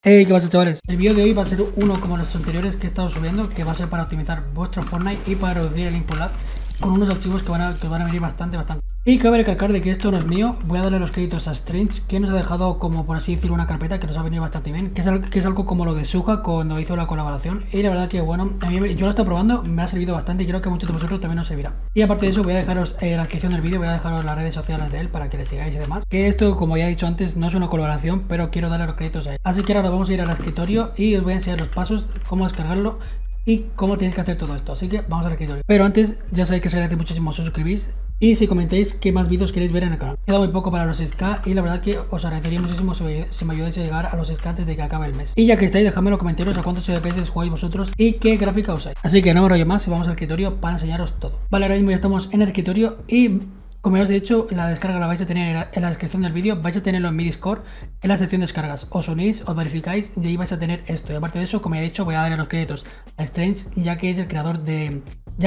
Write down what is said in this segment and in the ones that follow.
Hey, ¿qué pasa, chavales? El vídeo de hoy va a ser uno como los anteriores que he estado subiendo, que va a ser para optimizar vuestro Fortnite y para reducir el input lag con unos archivos que van a venir bastante. Y cabe recalcar de que esto no es mío. Voy a darle los créditos a Strange, que nos ha dejado como, por así decirlo, una carpeta que nos ha venido bastante bien, que es algo como lo de Suja cuando hizo la colaboración. Y la verdad que, bueno, yo lo estoy probando, me ha servido bastante y creo que a muchos de vosotros también os servirá. Y aparte de eso, voy a dejaros la descripción del vídeo, voy a dejaros las redes sociales de él para que le sigáis y demás. Que esto, como ya he dicho antes, no es una colaboración, pero quiero darle los créditos a él. Así que ahora vamos a ir al escritorio y os voy a enseñar los pasos, cómo descargarlo y cómo tenéis que hacer todo esto. Así que vamos al escritorio. Pero antes, ya sabéis que os agradece muchísimo si os suscribís y si comentáis qué más vídeos queréis ver en el canal. Queda muy poco para los 6K y la verdad que os agradecería muchísimo si me ayudáis a llegar a los 6K antes de que acabe el mes. Y ya que estáis, dejadme en los comentarios a cuántos FPS jugáis vosotros y qué gráfica usáis. Así que no me rollo más y vamos al escritorio para enseñaros todo. Vale, ahora mismo ya estamos en el escritorio y, como ya os he dicho, la descarga la vais a tener en la descripción del vídeo, vais a tenerlo en mi Discord, en la sección de descargas. Os unís, os verificáis y ahí vais a tener esto. Y aparte de eso, como ya he dicho, voy a darle los créditos a Strange, ya que es el creador de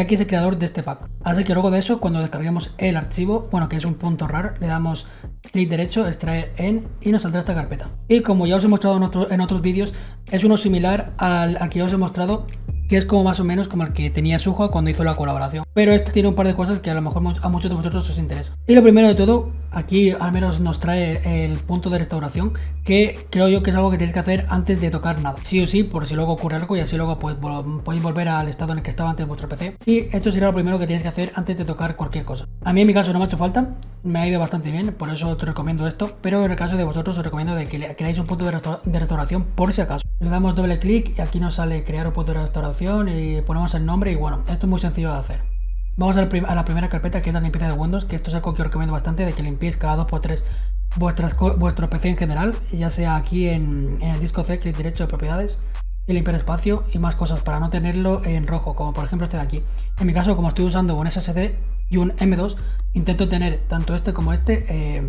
este pack. Así que luego de eso, cuando descarguemos el archivo, bueno, que es un punto RAR, le damos clic derecho, extraer en, y nos saldrá esta carpeta. Y como ya os he mostrado en otros vídeos, es uno similar al que ya os he mostrado, que es como más o menos como el que tenía Suja cuando hizo la colaboración. Pero este tiene un par de cosas que a lo mejor a muchos de vosotros os interesa. Y lo primero de todo, aquí al menos nos trae el punto de restauración, que creo yo que es algo que tenéis que hacer antes de tocar nada. Sí o sí, por si luego ocurre algo y así luego podéis volver al estado en el que estaba antes de vuestro PC. Y esto sería lo primero que tenéis que hacer antes de tocar cualquier cosa. A mí en mi caso no me ha hecho falta, me ha ido bastante bien, por eso te recomiendo esto. Pero en el caso de vosotros os recomiendo de que creáis un punto de restauración por si acaso. Le damos doble clic y aquí nos sale crear un punto de restauración y ponemos el nombre y bueno, esto es muy sencillo de hacer. Vamos a la primera carpeta, que es la limpieza de Windows, que esto es algo que os recomiendo bastante, de que limpiéis cada 2x3 vuestro PC en general, ya sea aquí en el disco C, clic derecho de propiedades y limpiar espacio y más cosas para no tenerlo en rojo, como por ejemplo este de aquí. En mi caso, como estoy usando un SSD y un M2, intento tener tanto este como este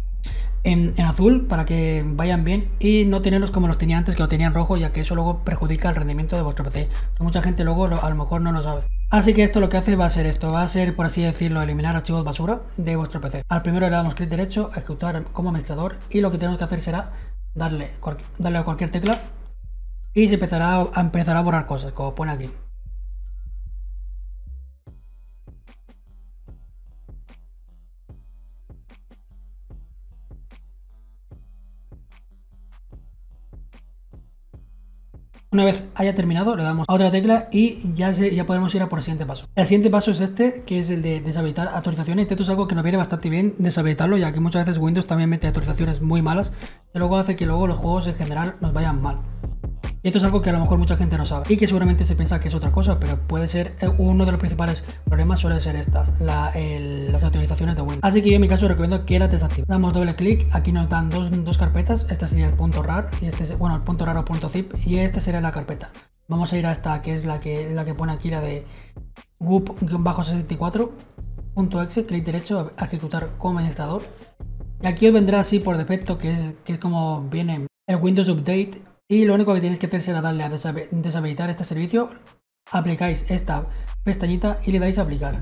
en azul para que vayan bien y no tenerlos como los tenía antes, que lo tenía en rojo, ya que eso luego perjudica el rendimiento de vuestro PC, que mucha gente luego a lo mejor no lo sabe. Así que esto lo que hace va a ser esto, va a ser, por así decirlo, eliminar archivos basura de vuestro PC. Al primero le damos clic derecho, ejecutar como administrador, y lo que tenemos que hacer será darle a cualquier tecla y se empezará a borrar cosas, como pone aquí. Una vez haya terminado, le damos a otra tecla y ya podemos ir a por el siguiente paso. El siguiente paso es este, que es el de deshabilitar actualizaciones. Esto es algo que nos viene bastante bien deshabilitarlo, ya que muchas veces Windows también mete actualizaciones muy malas, que luego hace que luego los juegos en general nos vayan mal. Y esto es algo que a lo mejor mucha gente no sabe y que seguramente se piensa que es otra cosa, pero puede ser uno de los principales problemas, suele ser las actualizaciones de Windows. Así que yo en mi caso recomiendo que las desactivéis. Damos doble clic, aquí nos dan dos carpetas, esta sería el punto RAR y este es, bueno, el punto RAR o punto zip, y esta sería la carpeta. Vamos a ir a esta, que es la que pone aquí, la de gup-64.exe, clic derecho a ejecutar como administrador. Y aquí os vendrá así por defecto, que es como viene el Windows Update. Y lo único que tenéis que hacer será darle a deshabilitar este servicio, aplicáis esta pestañita y le dais a aplicar.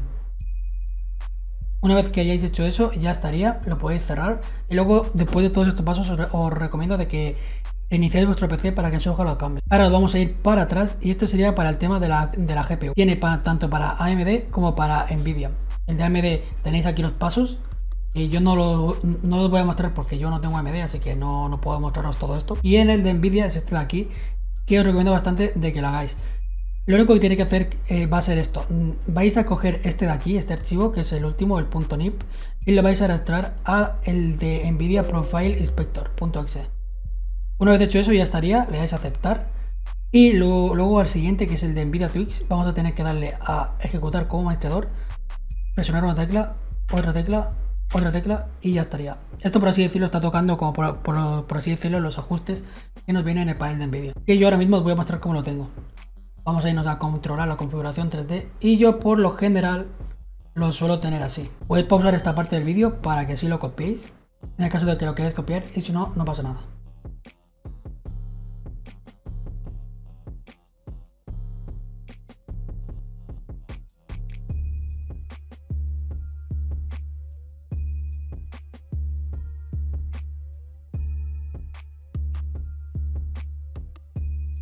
Una vez que hayáis hecho eso, ya estaría, lo podéis cerrar. Y luego, después de todos estos pasos, os recomiendo de que iniciéis vuestro PC para que Suja lo cambie. Ahora vamos a ir para atrás y este sería para el tema de la GPU. Tiene tanto para AMD como para Nvidia. El de AMD tenéis aquí los pasos. Y yo no los voy a mostrar porque yo no tengo AMD, así que no puedo mostraros todo esto. Y en el de Nvidia es este de aquí, que os recomiendo bastante de que lo hagáis. Lo único que tenéis que hacer va a ser esto. Vais a coger este de aquí, este archivo, que es el último, el .nip, y lo vais a arrastrar a el de Nvidia Profile Inspector.exe. Una vez hecho eso ya estaría, le dais a aceptar. Y luego al siguiente, que es el de Nvidia Twix, vamos a tener que darle a ejecutar como administrador, presionar una tecla, otra tecla y ya estaría. Esto, por así decirlo, está tocando como por así decirlo los ajustes que nos vienen en el panel de Nvidia, que yo ahora mismo os voy a mostrar cómo lo tengo. Vamos a irnos a controlar la configuración 3D y yo por lo general lo suelo tener así. Podéis pausar esta parte del vídeo para que así lo copiéis en el caso de que lo queráis copiar, y si no, no pasa nada.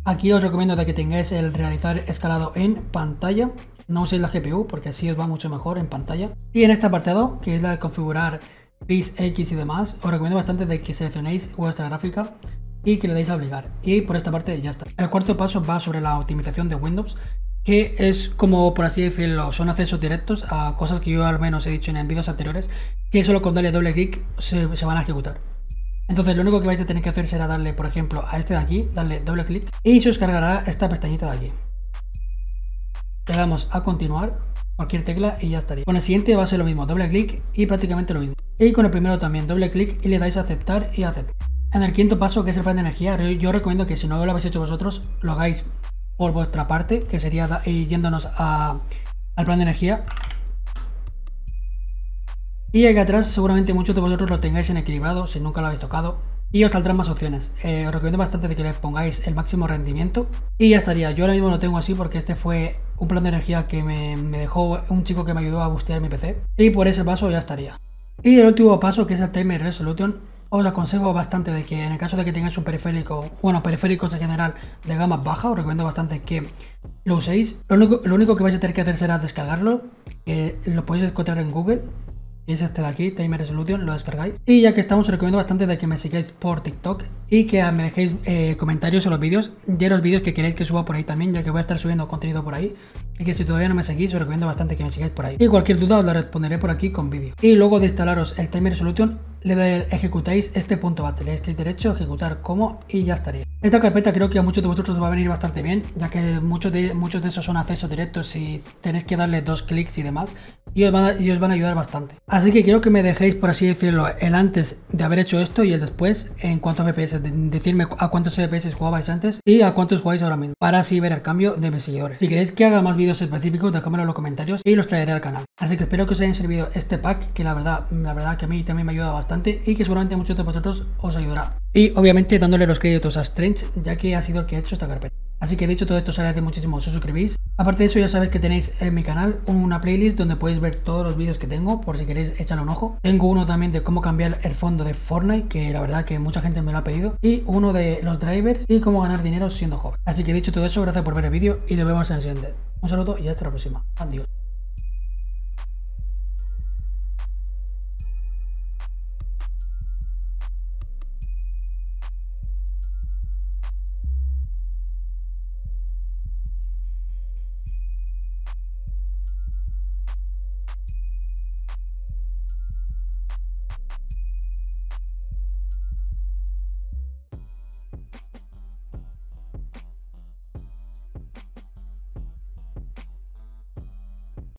Aquí os recomiendo de que tengáis el realizar escalado en pantalla. No uséis la GPU porque así os va mucho mejor en pantalla. Y en este apartado, que es la de configurar bis X y demás, os recomiendo bastante de que seleccionéis vuestra gráfica y que le deis a aplicar. Y por esta parte ya está. El cuarto paso va sobre la optimización de Windows, que es como, por así decirlo, son accesos directos a cosas que yo al menos he dicho en vídeos anteriores, que solo con darle doble clic se van a ejecutar. Entonces lo único que vais a tener que hacer será darle, por ejemplo, a este de aquí, darle doble clic y se os cargará esta pestañita de aquí. Le damos a continuar, cualquier tecla y ya estaría. Con el siguiente va a ser lo mismo, doble clic y prácticamente lo mismo. Y con el primero también, doble clic y le dais a aceptar y aceptar. En el quinto paso, que es el plan de energía, yo recomiendo que si no lo habéis hecho vosotros, lo hagáis por vuestra parte, que sería yéndonos al plan de energía. Y aquí atrás seguramente muchos de vosotros lo tengáis en equilibrado si nunca lo habéis tocado. Y os saldrán más opciones. Os recomiendo bastante de que le pongáis el máximo rendimiento. Y ya estaría. Yo ahora mismo lo tengo así porque este fue un plan de energía que me dejó un chico que me ayudó a bustear mi PC. Y por ese paso ya estaría. Y el último paso, que es el Timer Resolution, os aconsejo bastante de que en el caso de que tengáis un periférico, bueno, periféricos en general de gama baja, os recomiendo bastante que lo uséis. Lo único que vais a tener que hacer será descargarlo. Lo podéis encontrar en Google. Es este de aquí, Timer Resolution, lo descargáis. Y ya que estamos, os recomiendo bastante de que me sigáis por TikTok y que me dejéis comentarios en los vídeos, de los vídeos que queréis que suba por ahí también, ya que voy a estar subiendo contenido por ahí. Y que si todavía no me seguís, os recomiendo bastante que me sigáis por ahí. Y cualquier duda os la responderé por aquí con vídeo. Y luego de instalaros el Timer Resolution, ejecutáis este punto .bat, le dais clic derecho, ejecutar como y ya estaría. Esta carpeta creo que a muchos de vosotros os va a venir bastante bien, ya que muchos de esos son accesos directos y tenéis que darle 2 clics y demás, y os van a ayudar bastante. Así que quiero que me dejéis, por así decirlo, el antes de haber hecho esto y el después en cuanto a FPS, decirme a cuántos FPS jugabais antes y a cuántos jugáis ahora mismo, para así ver el cambio de mis seguidores. Si queréis que haga más vídeos específicos, dejadmelo en los comentarios y los traeré al canal. Así que espero que os haya servido este pack, que la verdad que a mí también me ayuda bastante y que seguramente a muchos de vosotros os ayudará. Y obviamente dándole los créditos a Strange, ya que ha sido el que ha hecho esta carpeta. Así que dicho todo esto, os agradece muchísimo si os suscribís. Aparte de eso, ya sabéis que tenéis en mi canal una playlist donde podéis ver todos los vídeos que tengo, por si queréis echarle un ojo. Tengo uno también de cómo cambiar el fondo de Fortnite, que la verdad que mucha gente me lo ha pedido, y uno de los drivers y cómo ganar dinero siendo joven. Así que dicho todo eso, gracias por ver el vídeo y nos vemos en el siguiente. Un saludo y hasta la próxima. Adiós.